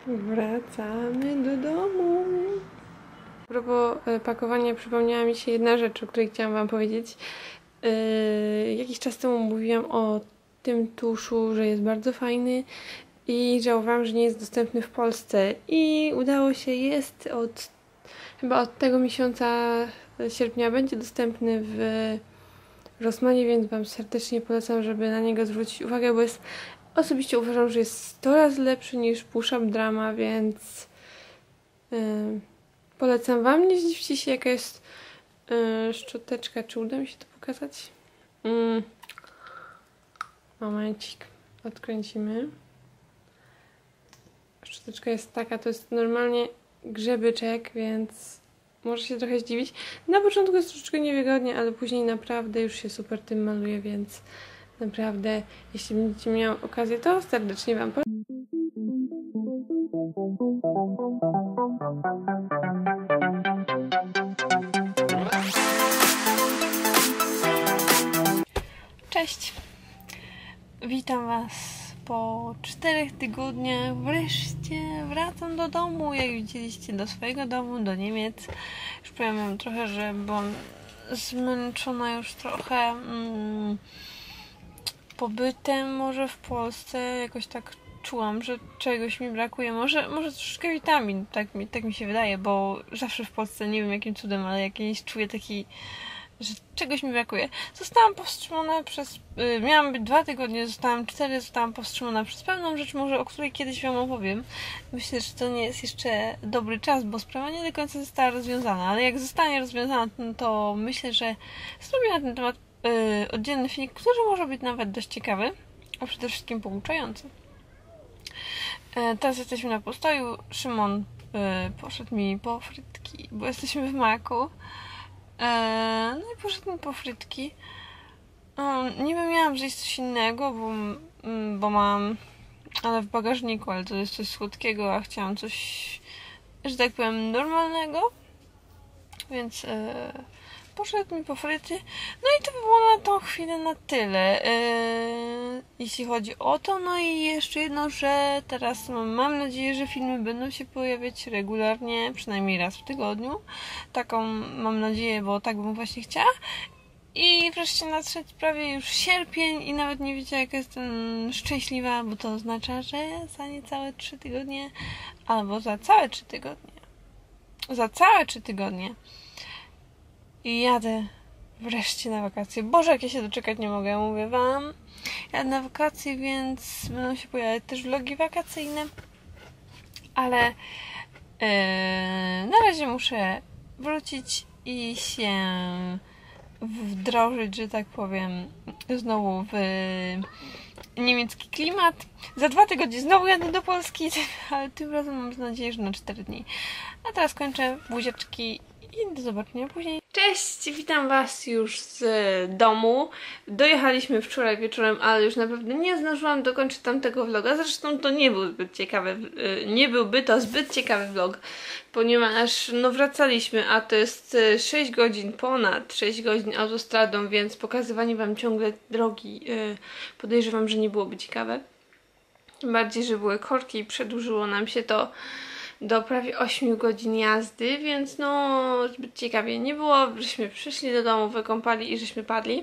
Wracamy do domu. A propos pakowania, przypomniała mi się jedna rzecz, o której chciałam wam powiedzieć. Jakiś czas temu mówiłam o tym tuszu, że jest bardzo fajny i żałowałam, że nie jest dostępny w Polsce. I udało się, jest chyba od tego miesiąca sierpnia będzie dostępny w Rossmanie, więc wam serdecznie polecam, żeby na niego zwrócić uwagę, bo osobiście uważam, że jest 100 razy lepszy niż Push-Up Drama, więc polecam wam. Nie zdziwcie się, jaka jest szczoteczka. Czy uda mi się to pokazać? Momencik. Odkręcimy. Szczoteczka jest taka, to jest normalnie grzebyczek, więc może się trochę zdziwić. Na początku jest troszeczkę niewygodnie, ale później naprawdę już się super tym maluje, więc naprawdę, jeśli będziecie miały okazję, to serdecznie wam polecam. Cześć! Witam was po 4 tygodniach. Wreszcie wracam do domu, jak widzieliście, do swojego domu, do Niemiec. Już powiem wam trochę, że byłam zmęczona już trochę pobytem może w Polsce. Jakoś tak czułam, że czegoś mi brakuje. Może troszeczkę witamin, tak mi się wydaje, bo zawsze w Polsce, nie wiem jakim cudem, ale jakiś czuję taki, że czegoś mi brakuje. Zostałam powstrzymana przez... miałam być 2 tygodnie, zostałam 4, zostałam powstrzymana przez pewną rzecz, może o której kiedyś wam opowiem. Myślę, że to nie jest jeszcze dobry czas, bo sprawa nie do końca została rozwiązana, ale jak zostanie rozwiązana, to myślę, że zrobię na ten temat oddzielny filmik, który może być nawet dość ciekawy, a przede wszystkim pouczający. Teraz jesteśmy na postoju. Szymon poszedł mi po frytki, bo jesteśmy w Maku. No i poszedł mi po frytki. Niby miałam zjeść coś innego, bo mam, ale w bagażniku, ale to jest coś słodkiego, a chciałam coś, że tak powiem, normalnego. Więc poszedł mi po fryty. No i to by było na tą chwilę na tyle. Jeśli chodzi o to, no i jeszcze jedno, że teraz mam nadzieję, że filmy będą się pojawiać regularnie, przynajmniej raz w tygodniu. Taką mam nadzieję, bo tak bym właśnie chciała. I wreszcie nadszedł prawie już sierpień i nawet nie wiecie, jak jestem szczęśliwa, bo to oznacza, że za niecałe 3 tygodnie, albo za całe 3 tygodnie. Za całe 3 tygodnie. I jadę wreszcie na wakacje. Boże, jak ja się doczekać nie mogę, mówię wam. Jadę na wakacje, więc będą się pojawiać też vlogi wakacyjne. Ale na razie muszę wrócić i się wdrożyć, że tak powiem, znowu w niemiecki klimat. Za 2 tygodnie znowu jadę do Polski, ale tym razem mam nadzieję, że na 4 dni. A teraz kończę, buziaczki i do zobaczenia później. Cześć, witam was już z domu. Dojechaliśmy wczoraj wieczorem, ale już naprawdę nie zdążyłam dokończyć tamtego vloga. Zresztą to nie był zbyt ciekawy, nie byłby to zbyt ciekawy vlog, ponieważ no wracaliśmy, a to jest 6 godzin, ponad 6 godzin autostradą, więc pokazywanie wam ciągle drogi podejrzewam, że nie byłoby ciekawe. Tym bardziej, że były korki i przedłużyło nam się to do prawie 8 godzin jazdy, więc no zbyt ciekawie nie było. Żeśmy przyszli do domu, wykąpali i żeśmy padli.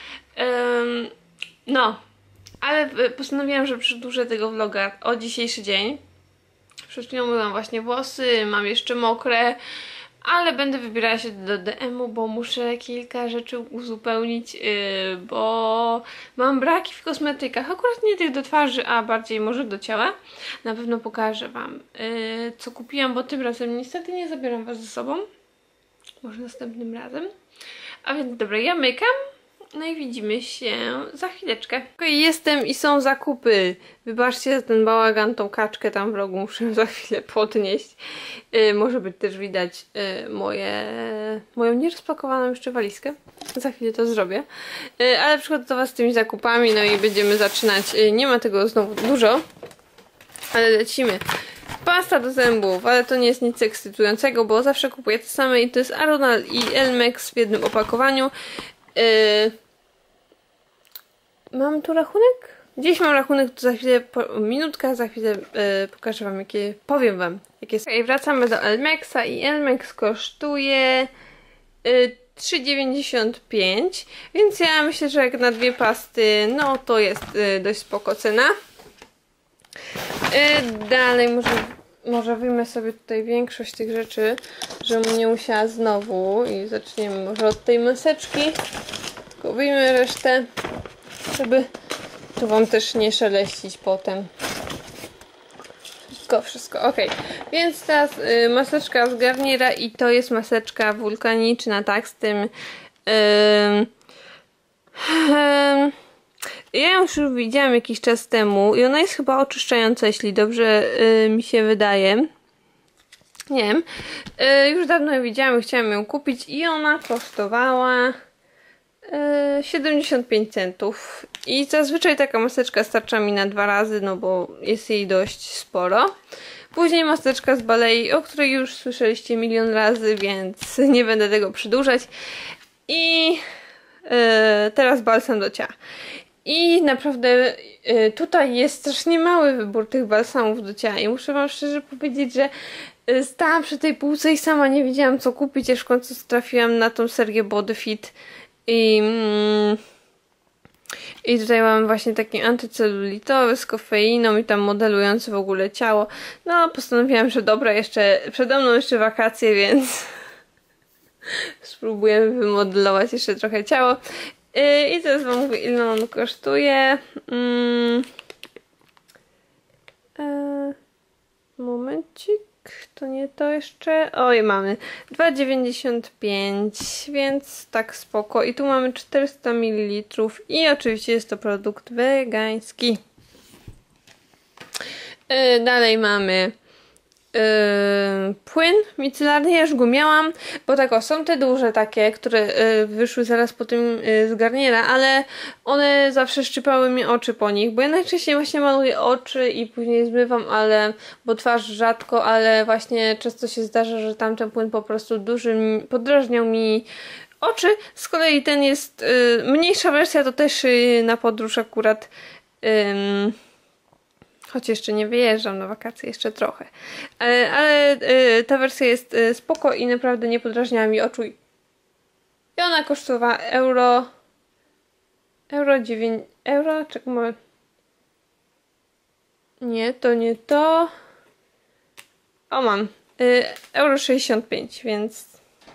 No, ale postanowiłam, że przedłużę tego vloga o dzisiejszy dzień. Przed chwilą myłam właśnie włosy, mam jeszcze mokre, ale będę wybierała się do DM-u, bo muszę kilka rzeczy uzupełnić, bo mam braki w kosmetykach. Akurat nie tych do twarzy, a bardziej może do ciała. Na pewno pokażę wam, co kupiłam, bo tym razem niestety nie zabieram was ze sobą. Może następnym razem. A więc dobra, ja mykam. No i widzimy się za chwileczkę. Okej, jestem i są zakupy. Wybaczcie za ten bałagan, tą kaczkę tam w rogu muszę za chwilę podnieść. Może być też widać moją nierozpakowaną jeszcze walizkę. Za chwilę to zrobię. Ale przychodzę do was z tymi zakupami, no i będziemy zaczynać. Nie ma tego znowu dużo, ale lecimy. Pasta do zębów, ale to nie jest nic ekscytującego, bo zawsze kupuję te same i to jest Aronal i Elmex w jednym opakowaniu. Mam tu rachunek? Dziś mam rachunek, to za chwilę, minutka, za chwilę pokażę wam, powiem wam, jakie są. I wracamy do Elmexa i Elmex kosztuje 3,95, więc ja myślę, że jak na dwie pasty, no to jest dość spoko cena. Dalej może wyjmę sobie tutaj większość tych rzeczy, żebym nie musiała znowu, i zaczniemy może od tej maseczki, tylko wyjmę resztę, żeby tu wam też nie szeleścić potem. Wszystko, ok. Więc teraz maseczka z Garniera i to jest maseczka wulkaniczna, tak, z tym ja już widziałam jakiś czas temu i ona jest chyba oczyszczająca, jeśli dobrze mi się wydaje. Nie wiem. Już dawno ją widziałam i chciałam ją kupić i ona kosztowała 75 centów. I zazwyczaj taka maseczka starcza mi na 2 razy, no bo jest jej dość sporo. Później maseczka z Balei, o której już słyszeliście milion razy, więc nie będę tego przedłużać. I teraz balsam do ciała. I naprawdę tutaj jest strasznie mały wybór tych balsamów do ciała i muszę wam szczerze powiedzieć, że stałam przy tej półce i sama nie wiedziałam co kupić, aż w końcu trafiłam na tą serię Body Fit i tutaj mam właśnie taki antycelulitowy z kofeiną i tam modelujący w ogóle ciało. No postanowiłam, że dobra, jeszcze przede mną jeszcze wakacje, więc spróbujemy wymodelować jeszcze trochę ciało. I teraz wam mówię, ile on kosztuje. Momencik, to nie to jeszcze. Oj, mamy 2,95, więc tak spoko. I tu mamy 400 ml i oczywiście jest to produkt wegański. Dalej mamy płyn micelarny, ja już go miałam, bo tak o, są te duże takie, które wyszły zaraz po tym z Garniera, ale one zawsze szczypały mi oczy po nich, bo ja najczęściej właśnie maluję oczy i później zmywam, bo twarz rzadko, ale właśnie często się zdarza, że tamten płyn po prostu duży podrażniał mi oczy. Z kolei ten jest mniejsza wersja, to też na podróż akurat choć jeszcze nie wyjeżdżam na wakacje, jeszcze trochę. Ale ta wersja jest spoko i naprawdę nie podrażniała mi oczu. I ona kosztowała euro 9 euro. Czekaj, moment. Nie, to nie to. O, mam. Euro 65, więc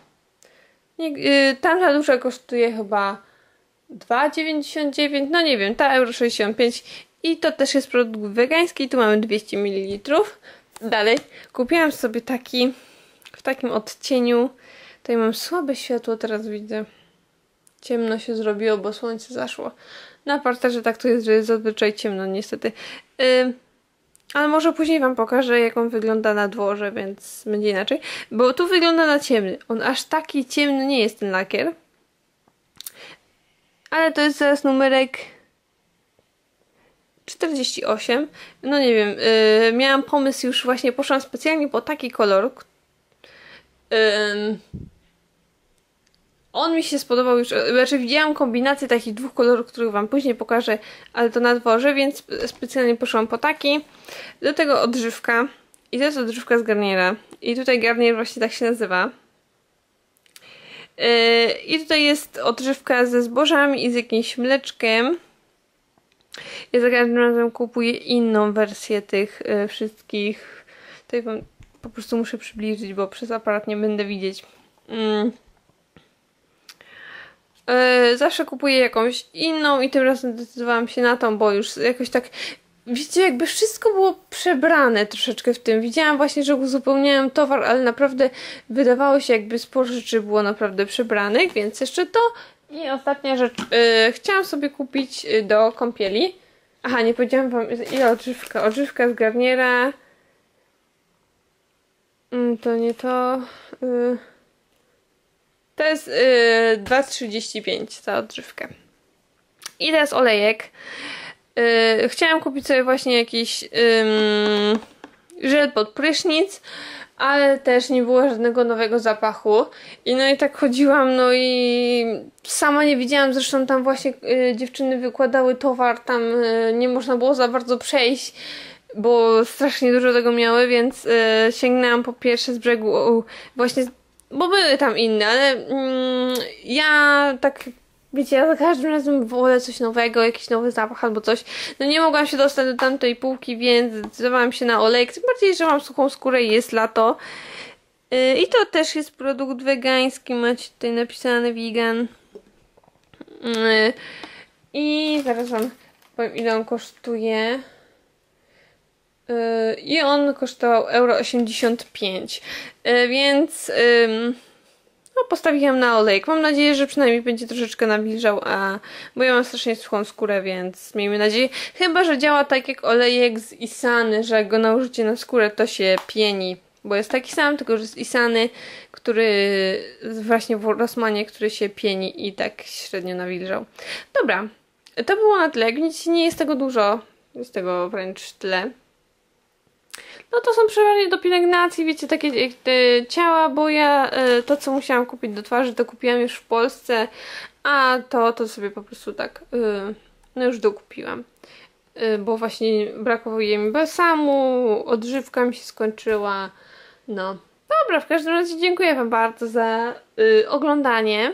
tamta duża kosztuje chyba 2,99. No nie wiem, ta euro 65. I to też jest produkt wegański. Tu mamy 200 ml. Dalej kupiłam sobie taki w takim odcieniu. Tutaj mam słabe światło, teraz widzę. Ciemno się zrobiło, bo słońce zaszło. Na parterze tak to jest, że jest zazwyczaj ciemno niestety. Ale może później wam pokażę, jak on wygląda na dworze, więc będzie inaczej. Bo tu wygląda na ciemny. On aż taki ciemny nie jest, ten lakier. Ale to jest zaraz numerek 48. No nie wiem, miałam pomysł już właśnie, poszłam specjalnie po taki kolor. On mi się spodobał już, znaczy widziałam kombinację takich dwóch kolorów, których wam później pokażę, ale to na dworze, więc specjalnie poszłam po taki. Do tego odżywka. I to jest odżywka z Garniera. I tutaj Garnier właśnie tak się nazywa. I tutaj jest odżywka ze zbożami i z jakimś mleczkiem. Ja za każdym razem kupuję inną wersję tych wszystkich. Tutaj wam po prostu muszę przybliżyć, bo przez aparat nie będę widzieć. Zawsze kupuję jakąś inną i tym razem zdecydowałam się na tą, bo już jakoś tak, wiecie, jakby wszystko było przebrane troszeczkę w tym. Widziałam właśnie, że uzupełniałam towar, ale naprawdę wydawało się, jakby sporo rzeczy było naprawdę przebranych, więc jeszcze to. I ostatnia rzecz, chciałam sobie kupić do kąpieli. Aha, nie powiedziałam wam, ile odżywka. Odżywka z Garniera. To nie to. To jest 2,35 za odżywkę. I teraz olejek. Chciałam kupić sobie właśnie jakiś żel pod prysznic, ale też nie było żadnego nowego zapachu. I no i tak chodziłam, no i sama nie widziałam, zresztą tam właśnie dziewczyny wykładały towar, tam nie można było za bardzo przejść, bo strasznie dużo tego miały, więc sięgnęłam po pierwsze z brzegu właśnie, bo były tam inne, ale ja tak, wiecie, ja za każdym razem wolę coś nowego, jakiś nowy zapach albo coś. No nie mogłam się dostać do tamtej półki, więc zdecydowałam się na olejek, tym bardziej, że mam suchą skórę i jest lato. I to też jest produkt wegański, macie tutaj napisane vegan. I zaraz wam powiem, ile on kosztuje. I on kosztował 1,85 €, więc no, postawiłam na olejek. Mam nadzieję, że przynajmniej będzie troszeczkę nawilżał, bo ja mam strasznie suchą skórę, więc miejmy nadzieję. Chyba że działa tak jak olejek z Isany, że jak go nałożycie na skórę, to się pieni. Bo jest taki sam, tylko że z Isany, który właśnie w Rossmanie, który się pieni i tak średnio nawilżał. Dobra, to było na tyle. Jak widzicie, nie jest tego dużo. Jest tego wręcz tyle. No to są przeważnie do pielęgnacji, wiecie, takie ciała, bo ja to, co musiałam kupić do twarzy, to kupiłam już w Polsce, a to sobie po prostu tak, no już dokupiłam. Bo właśnie brakuje mi balsamu, odżywka mi się skończyła, no. Dobra, w każdym razie dziękuję wam bardzo za oglądanie.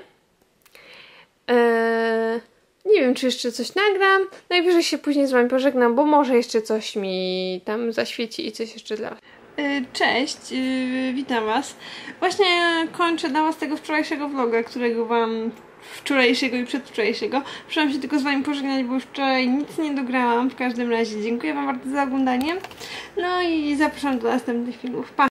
Nie wiem, czy jeszcze coś nagram. Najwyżej się później z wami pożegnam, bo może jeszcze coś mi tam zaświeci i coś jeszcze dla was. Cześć, witam was. Właśnie kończę dla was tego wczorajszego vloga, którego wam wczorajszego i przedwczorajszego. Przyszłam się tylko z wami pożegnać, bo już wczoraj nic nie dograłam. W każdym razie dziękuję wam bardzo za oglądanie. No i zapraszam do następnych filmów. Pa!